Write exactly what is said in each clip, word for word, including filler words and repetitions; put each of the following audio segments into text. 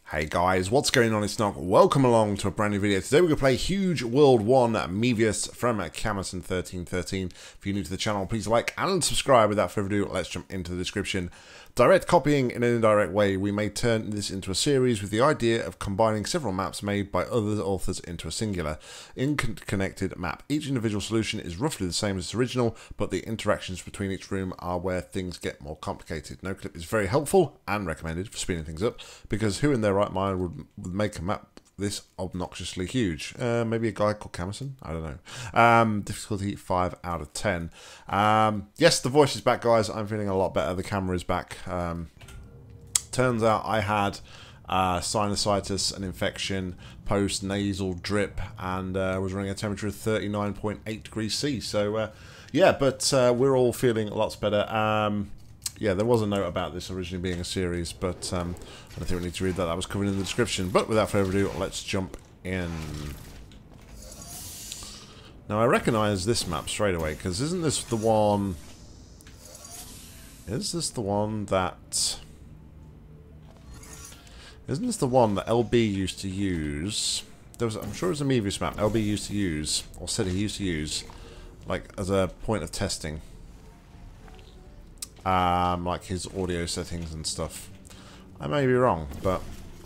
Hey guys, what's going on? It's Nock. Welcome along to a brand new video. Today we're going to play Huge World one Mevious from camerson thirteen thirteen. If you're new to the channel, please like and subscribe. Without further ado, let's jump into the description. Direct copying in an indirect way. We may turn this into a series with the idea of combining several maps made by other authors into a singular, interconnected map. Each individual solution is roughly the same as its original, but the interactions between each room are where things get more complicated. No clip is very helpful and recommended for speeding things up, because who in their right mind would, would make a map this obnoxiously huge? Uh, maybe a guy called Camerson? I don't know. Um, difficulty five out of ten. Um, yes, the voice is back, guys. I'm feeling a lot better. The camera is back. Um, turns out I had uh, sinusitis, an infection, post-nasal drip, and uh, was running a temperature of thirty-nine point eight degrees C. So, uh, yeah, but uh, we're all feeling lots better. Um, Yeah, there was a note about this originally being a series, but um, I don't think we need to read that. That was covered in the description. But without further ado, let's jump in. Now, I recognise this map straight away, because isn't this the one... Is this the one that... Isn't this the one that L B used to use? There was, I'm sure it was a Mevious map L B used to use, or said he used to use, like, as a point of testing. Um, like his audio settings and stuff. I may be wrong, but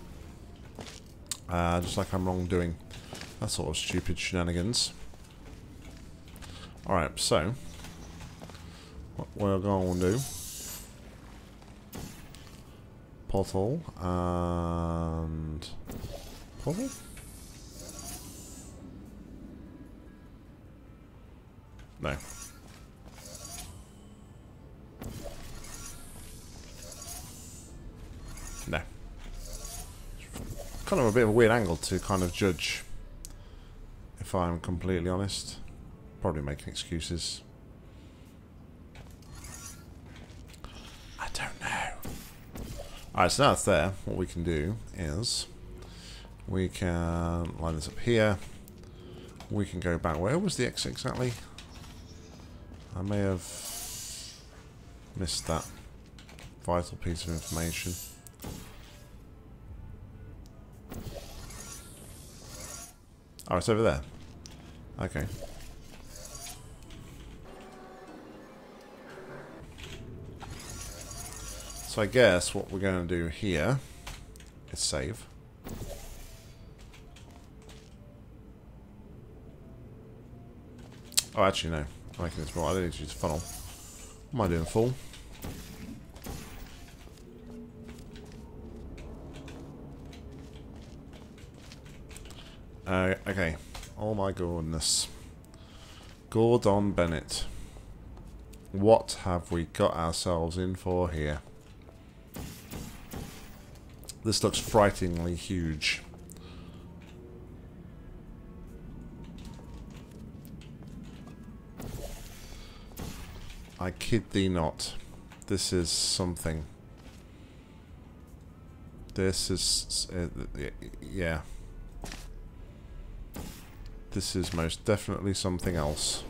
uh, just like I'm wrong doing that sort of stupid shenanigans. Alright, so what we're going to do, portal and portal? No. No. Kind of a bit of a weird angle to kind of judge, if I'm completely honest. Probably making excuses. I don't know. Alright, so now it's there. What we can do is we can line this up here. We can go back. Where was the exit exactly? I may have missed that vital piece of information. Oh, it's over there. Okay. So I guess what we're going to do here is save. Oh, actually, no. I'm making this more. I don't need to use a funnel. What am I doing, full? Uh, okay. Oh my goodness. Gordon Bennett. What have we got ourselves in for here? This looks frighteningly huge. I kid thee not. This is something. This is... Uh, yeah. This is most definitely something else.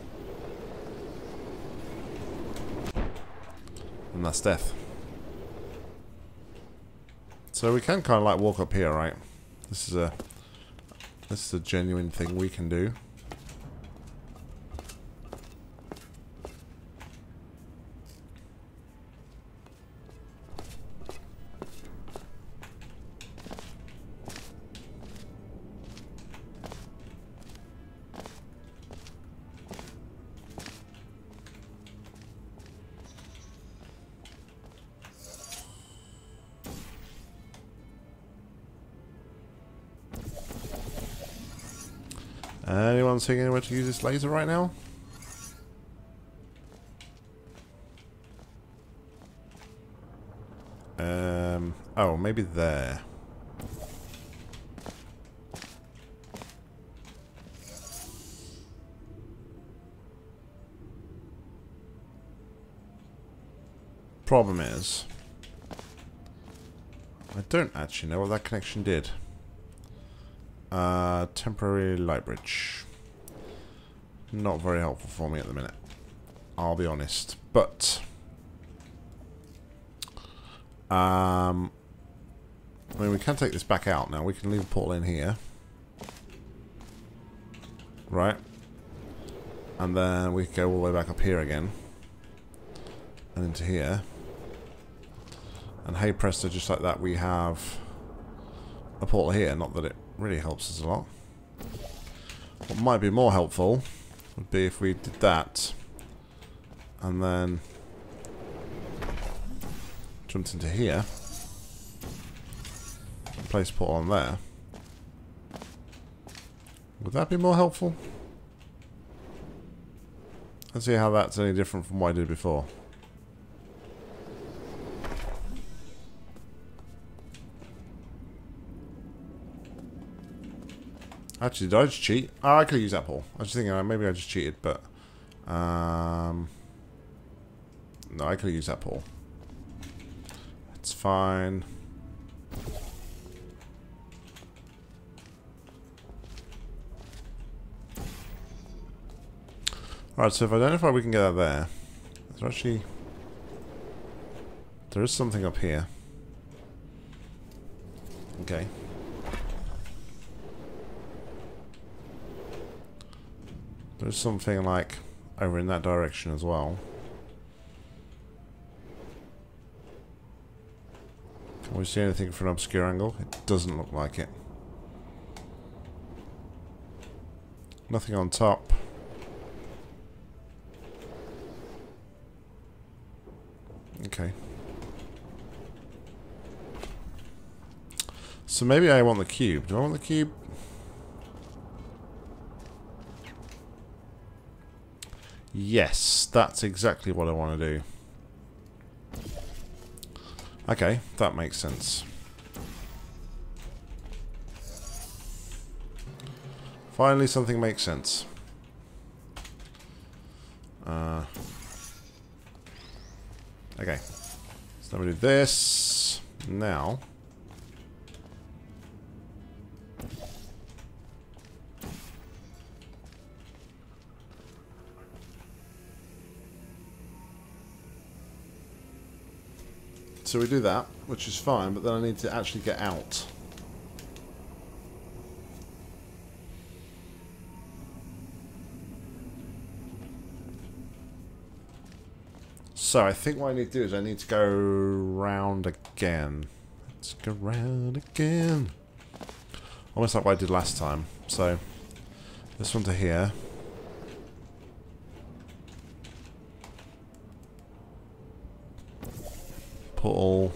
And that's death. So we can kind of like walk up here, right? This is a this is a genuine thing we can do. Anyone seeing anywhere to use this laser right now? Um. Oh, maybe there. Problem is, I don't actually know what that connection did. Uh, temporary light bridge. Not very helpful for me at the minute, I'll be honest. But um, I mean, we can take this back out now. We can leave a portal in here. Right. And then we can go all the way back up here again. And into here. And hey presto, just like that, we have a portal here. Not that it really helps us a lot. What might be more helpful would be if we did that. And then jumped into here. And place a portal on there. Would that be more helpful? Let's see how that's any different from what I did before. Actually, did I just cheat? Oh, I could use that portal. I was just thinking uh, maybe I just cheated, but um, no, I could use that portal. It's fine. Alright, so if I identify we can get out there. There's actually... There is something up here. Okay. There's something like over in that direction as well. Can we see anything from an obscure angle? It doesn't look like it. Nothing on top. Okay. So maybe I want the cube. Do I want the cube? Yes, that's exactly what I want to do. Okay, that makes sense. Finally, something makes sense. Uh, okay, so let me do this now. So we do that, which is fine, but then I need to actually get out. So I think what I need to do is I need to go round again. Let's go round again. Almost like what I did last time. So this one to here. Portal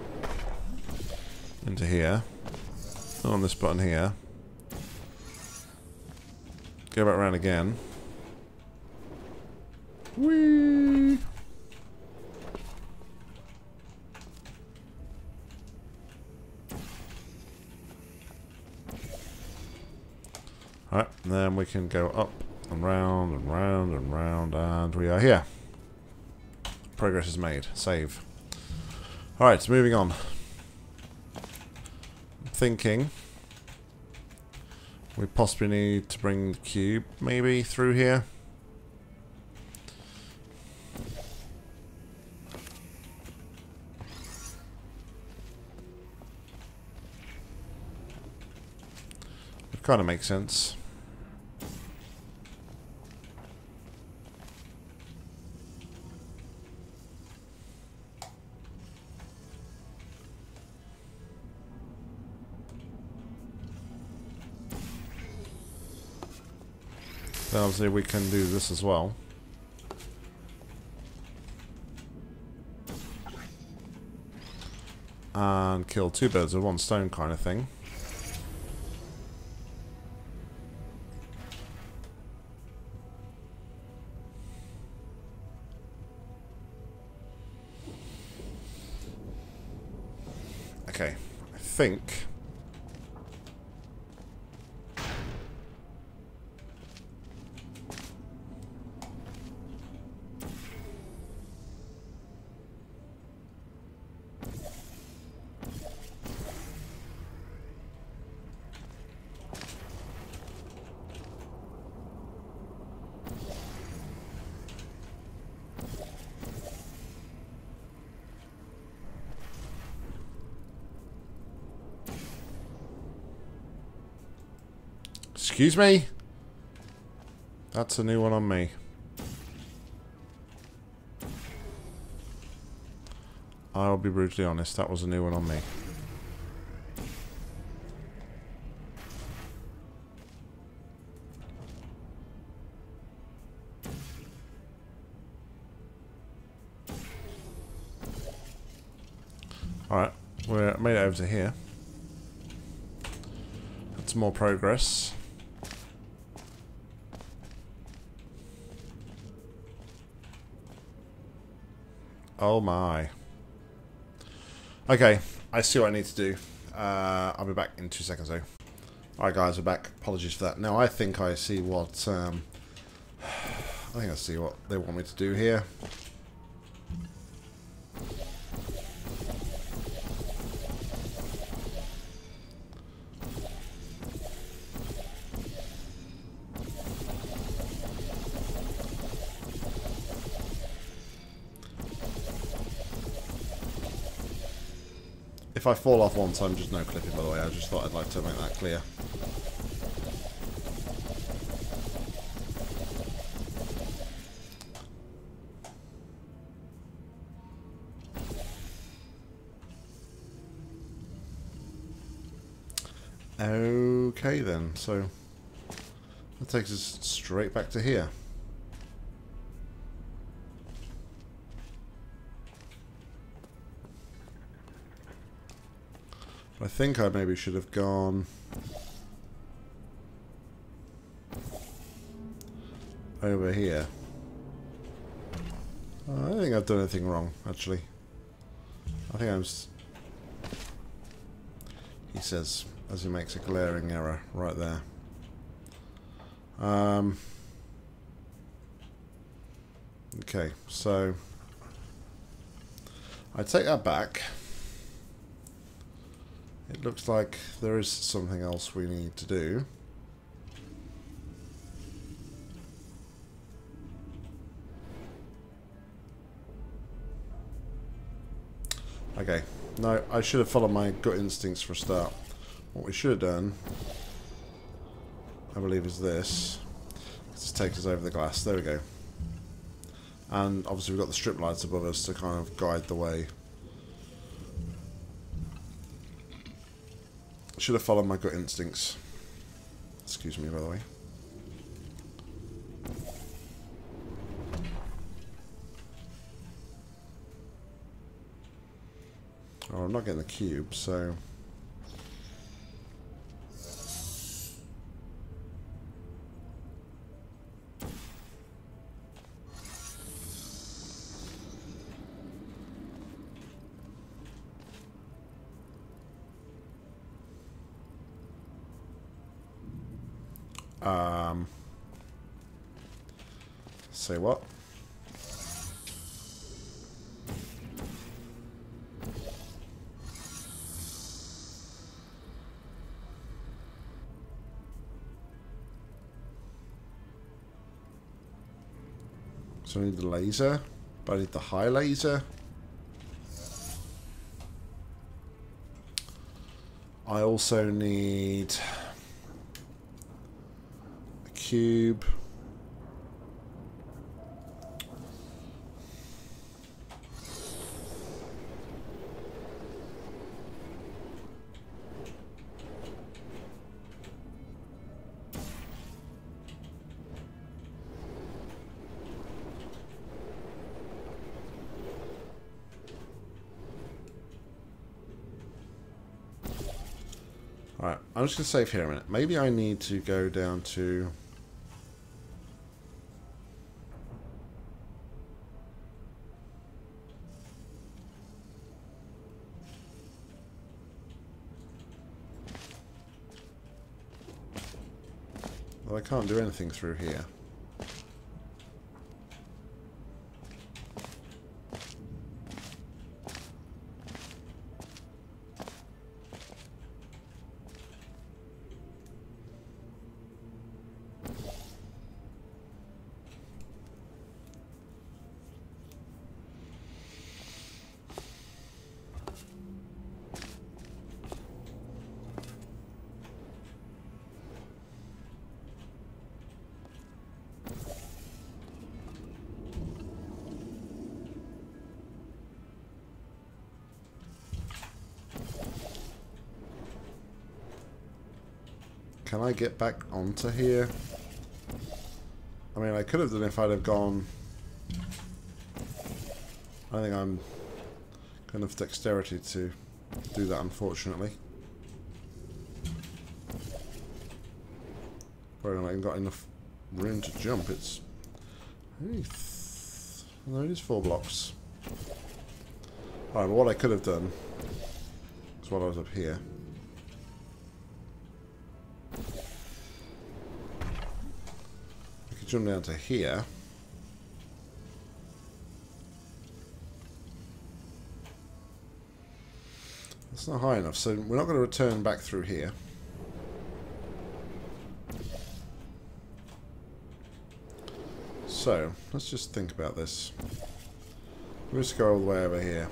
into here. On this button here. Go back around again. Whee! Alright, and then we can go up and round and round and round, and we are here. Progress is made. Save. Alright, moving on. I'm thinking we possibly need to bring the cube maybe through here. It kind of makes sense. Then obviously we can do this as well. And kill two birds with one stone kind of thing. Okay, I think... Excuse me? That's a new one on me. I'll be brutally honest, that was a new one on me. Alright, we're made it over to here. That's more progress. Oh my. Okay, I see what I need to do. Uh, I'll be back in two seconds though. Alright guys, we're back. Apologies for that. Now I think I see what... Um, I think I see what they want me to do here. If I fall off once, I'm just no clipping, by the way. I just thought I'd like to make that clear. Okay then, so that takes us straight back to here. I think I maybe should have gone over here. Oh, I don't think I've done anything wrong, actually. I think I'm... S he says, as he makes a glaring error right there. Um, okay, so I take that back. It looks like there is something else we need to do. Okay, no, I should have followed my gut instincts for a start. What we should have done, I believe, is this. This takes us over the glass. There we go. And obviously we've got the strip lights above us to kind of guide the way. Should have followed my gut instincts. Excuse me, by the way. Oh, I'm not getting the cube, so... Um, say what? So I need the laser, but I need the high laser. I also need a cube. Alright, I'm just going to save here a minute. Maybe I need to go down to... Well, I can't do anything through here. can I get back onto here? I mean, I could have done if I'd have gone... I think I'm got enough dexterity to do that, unfortunately. But I haven't got enough room to jump. It's... Th no, it is four blocks. Alright, but what I could have done is while I was up here. I could jump down to here. That's not high enough, so we're not going to return back through here. So, let's just think about this. We'll just go all the way over here.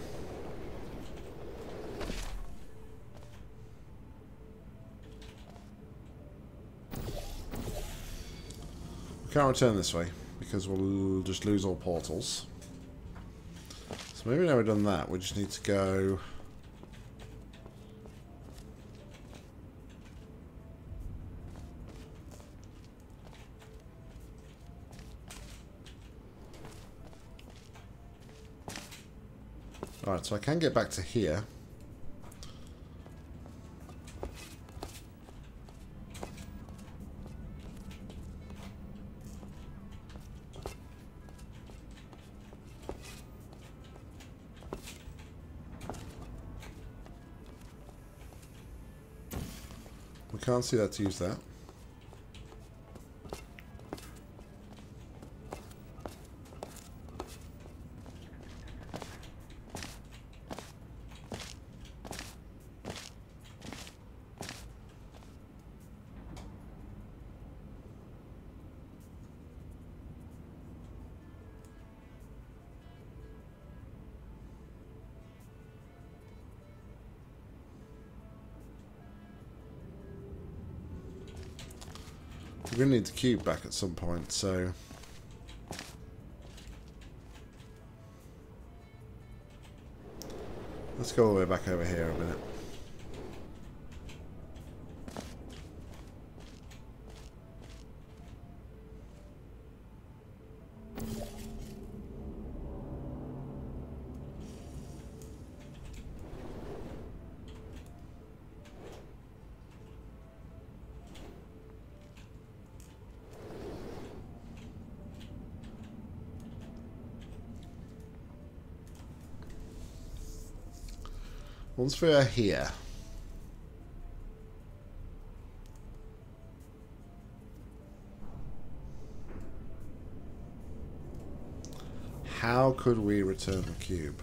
We can't return this way, because we'll just lose all portals. So maybe now we've done that, we just need to go... Alright, so I can get back to here. We can't see that to use that. We're going to need the cube back at some point, so... Let's go all the way back over here a minute. Once we are here, how could we return the cube?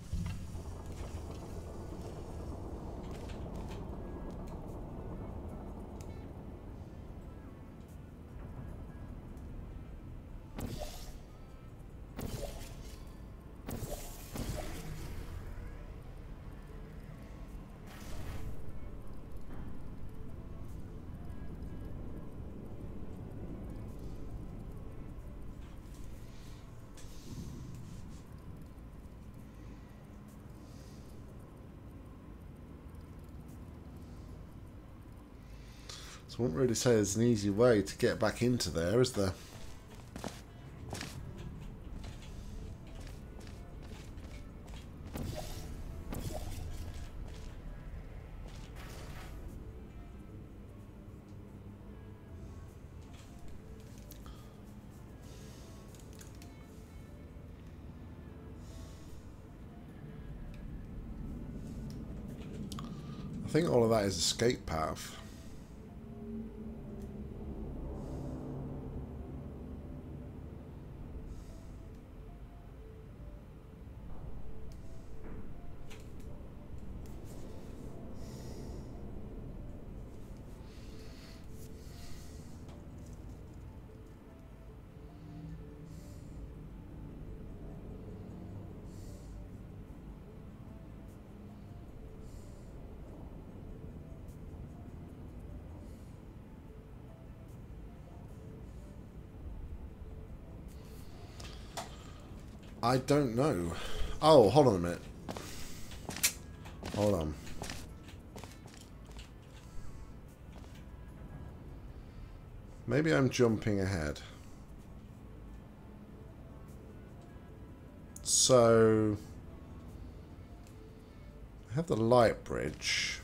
I wouldn't really say there's an easy way to get back into there, is there? I think all of that is escape path. I don't know. Oh, hold on a minute. Hold on. Maybe I'm jumping ahead. So I have the light bridge.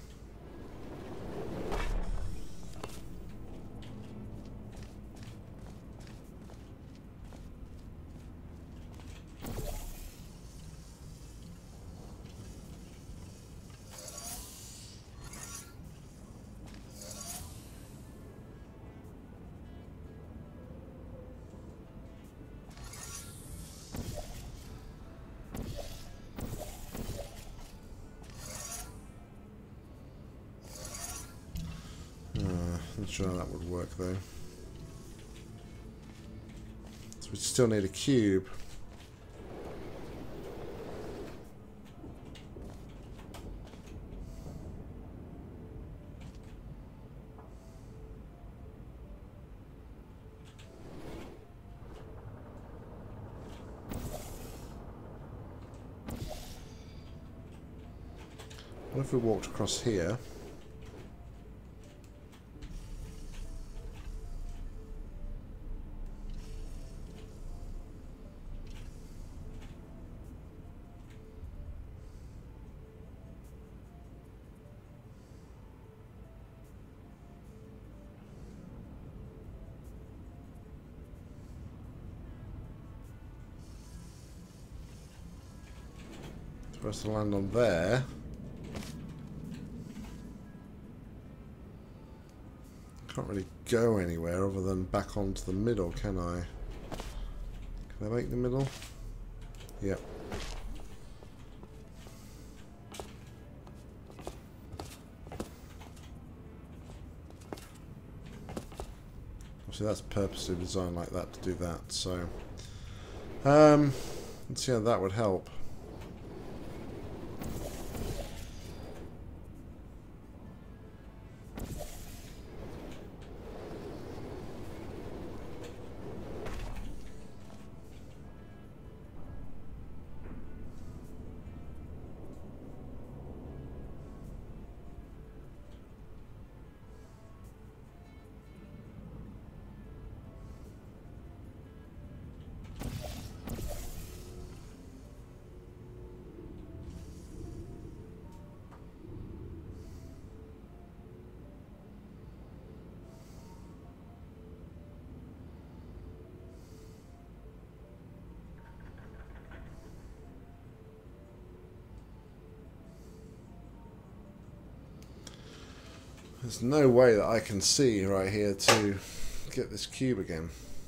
Not sure how that would work though. So we still need a cube. What if we walked across here? For us to land on there. Can't really go anywhere other than back onto the middle, can I? Can I make the middle? Yep. Obviously that's purposely designed like that to do that, so um, let's see how that would help. There's no way that I can see right here to get this cube again.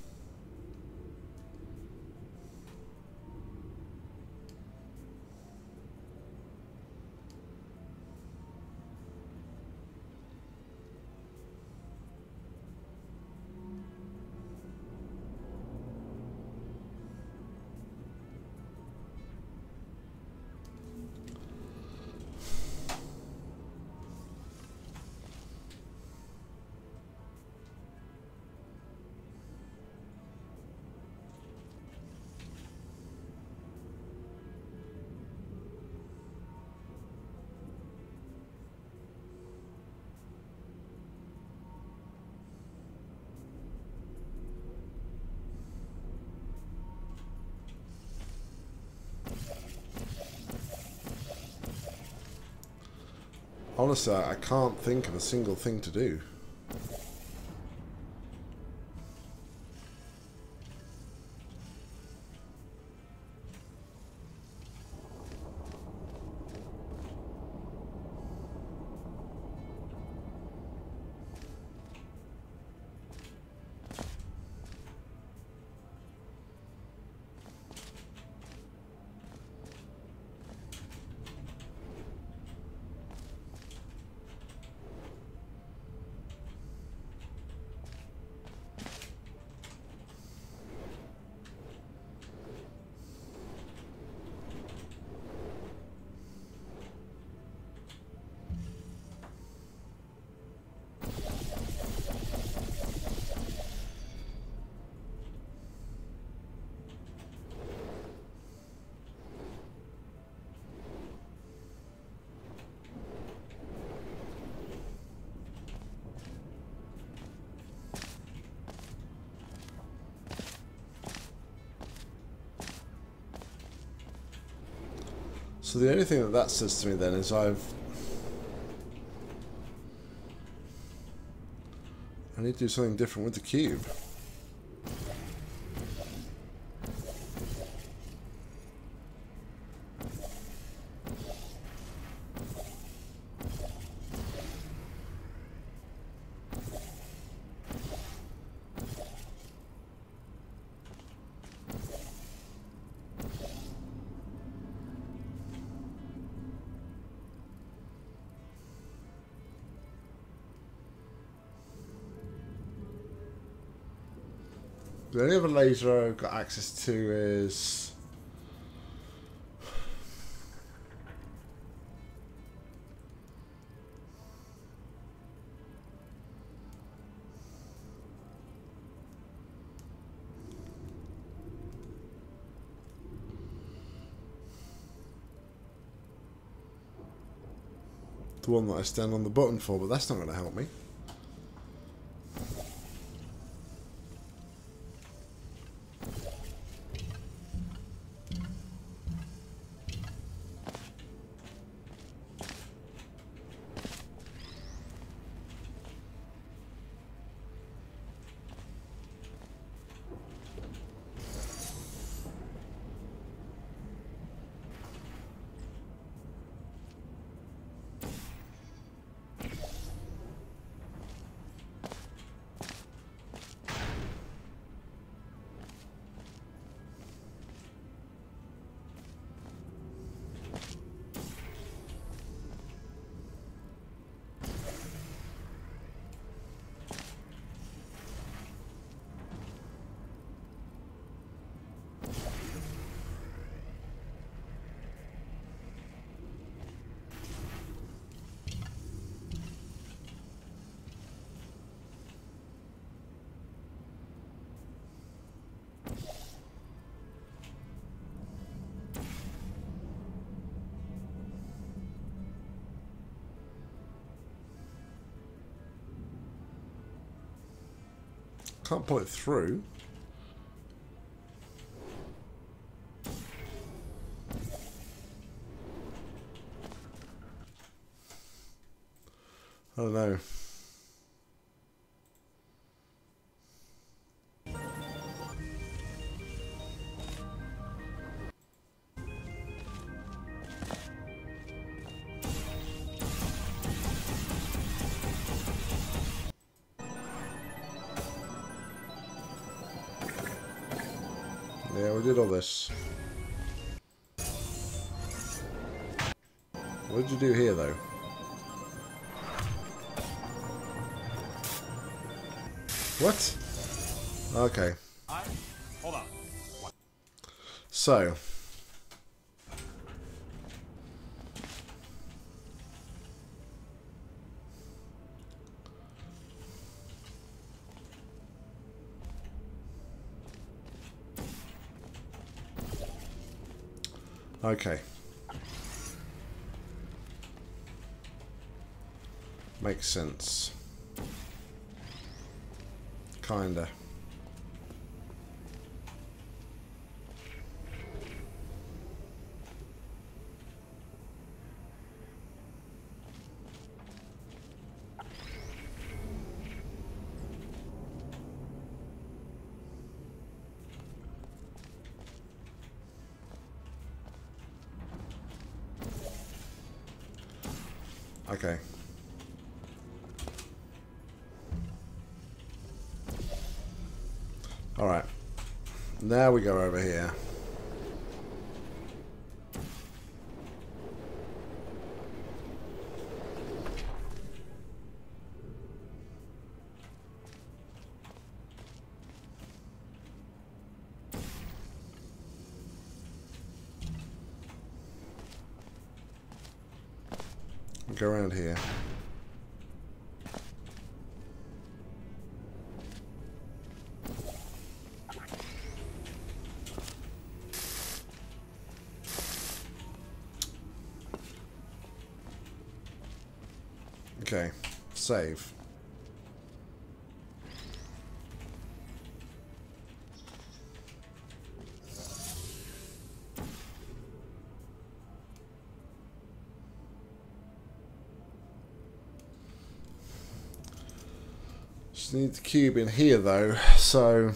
Honestly, I can't think of a single thing to do. So the only thing that that says to me then is I've... I need to do something different with the cube. The only other laser I've got access to is... the one that I stand on the button for, but that's not going to help me. Can't pull it through. I don't know. Yeah, we did all this. What did you do here, though? What? Okay. I, hold on. So. Okay. Makes sense. Kinda. Okay. All right. Now we go over here. Go around here. Okay, save. Just need the cube in here though, so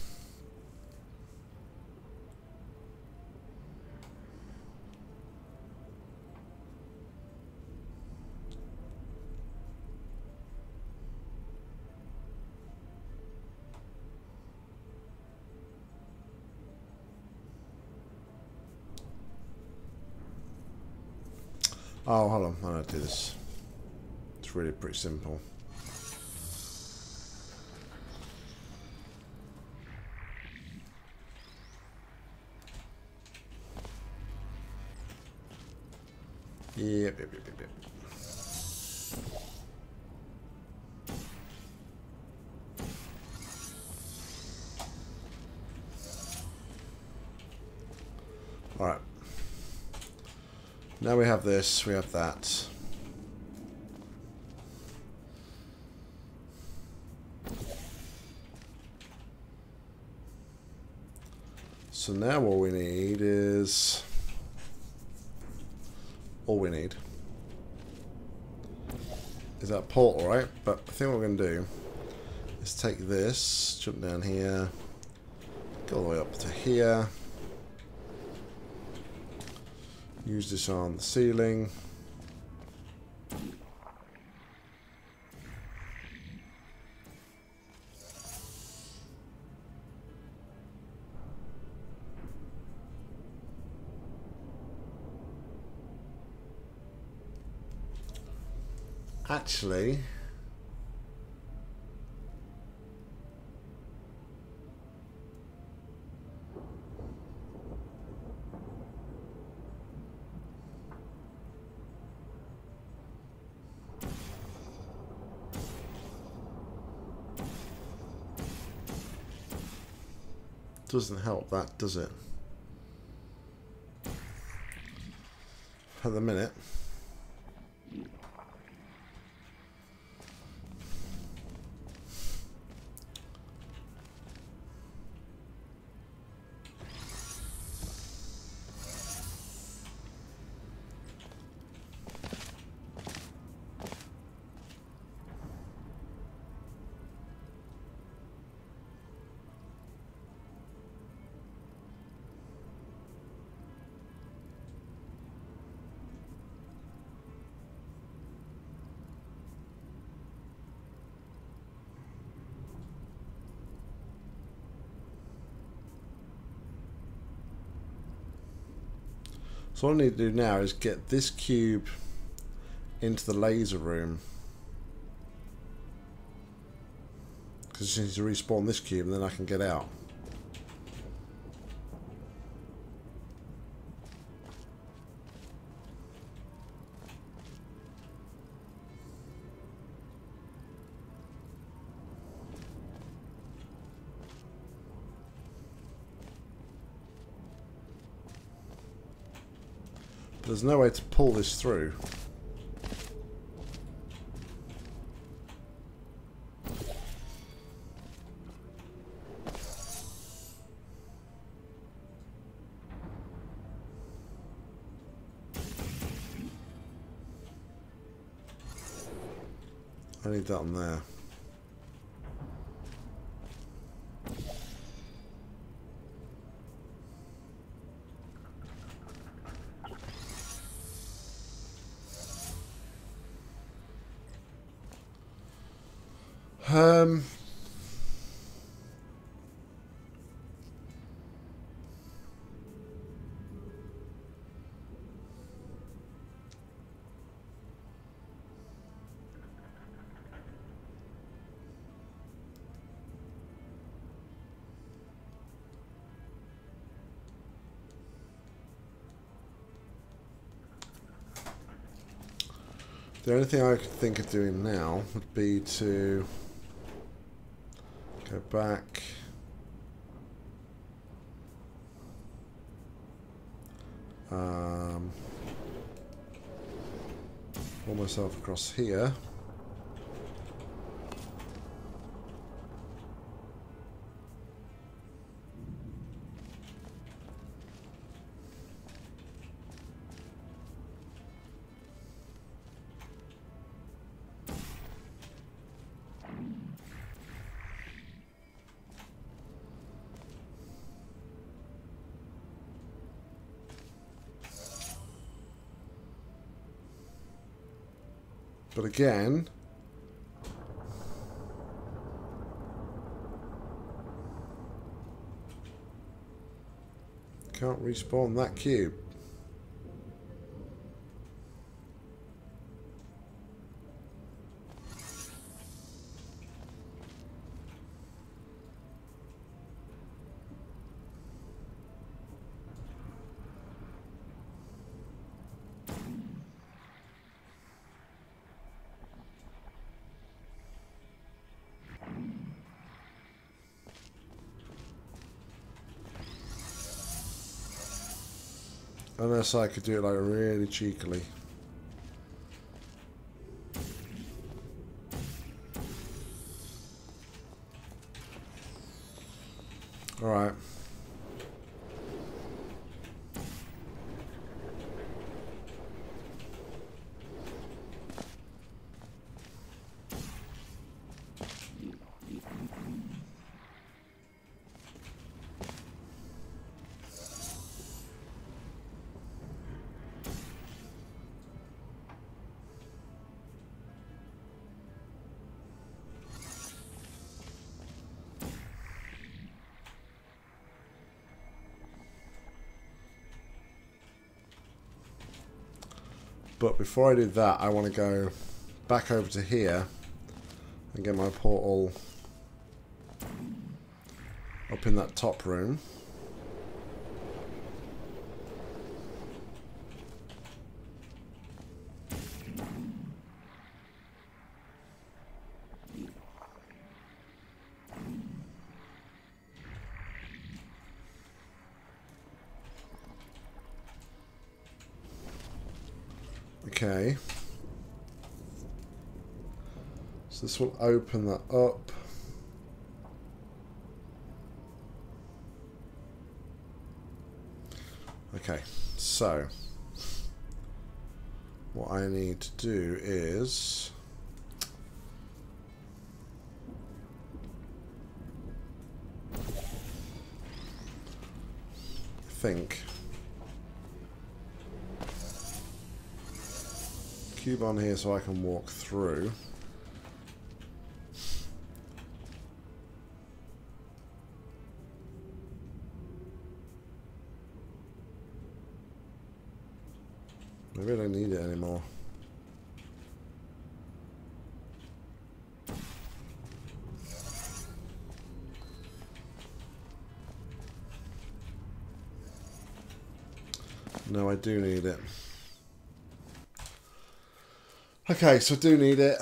oh, hold on, I know how to do this. It's really pretty simple. Yep, yep, yep, yep, yep. Alright. Now we have this, we have that. So now all we need is... all we need is that portal, right? But I think what we're going to do is take this, jump down here, go all the way up to here, use this on the ceiling. Actually, doesn't help that, does it? At the minute. So what I need to do now is get this cube into the laser room. Because I need to respawn this cube and then I can get out. There's no way to pull this through. I need that on there. Um, the only thing I could think of doing now would be to go back, um, pull myself across here, But again, can't respawn that cube. Unless I could do it like really cheekily. All right. But before I do that, I want to go back over to here and get my portal up in that top room. Okay, so this will open that up. Okay, so what I need to do is think cube on here so I can walk through. Maybe I don't need it anymore. No, I do need it. Okay, so I do need it.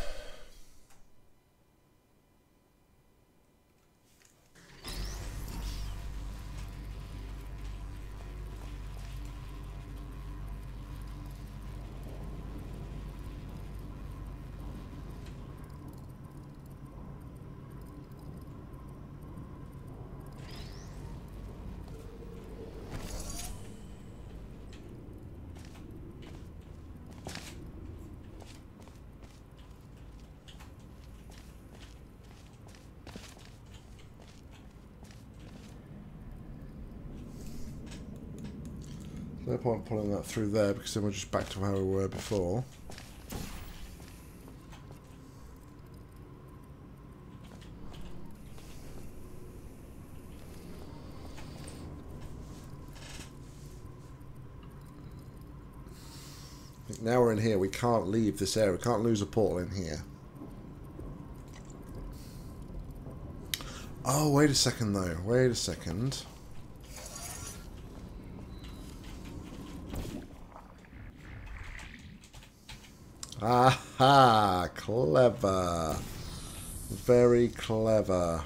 No point pulling that through there because then we're just back to where we were before. Now we're in here, we can't leave this area, we can't lose a portal in here. Oh, wait a second though, wait a second. Aha! Clever. Very clever.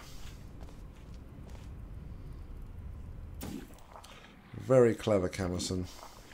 Very clever, Camerson.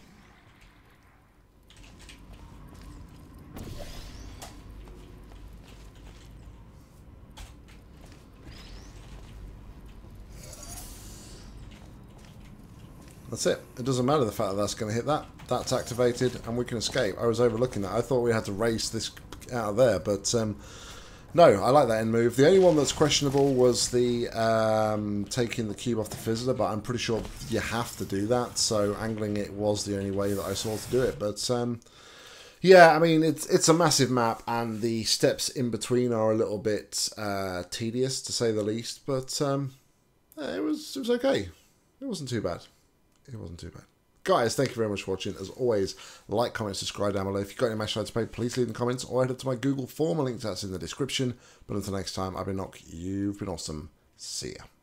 That's it. It doesn't matter the fact that that's going to hit that. That's activated and we can escape. I was overlooking that. I thought we had to race this out of there, but um, no, I like that end move. The only one that's questionable was the um, taking the cube off the fizzler, but I'm pretty sure you have to do that, so angling it was the only way that I saw to do it. But um, Yeah, I mean, it's it's a massive map, and the steps in between are a little bit uh, tedious, to say the least, but um, it was it was okay. It wasn't too bad. It wasn't too bad. Guys, thank you very much for watching. As always, like, comment, subscribe down below. If you've got any match to play, please leave in the comments, or head up to my Google form. A link to that's in the description. But until next time, I've been Nock. You've been awesome. See ya.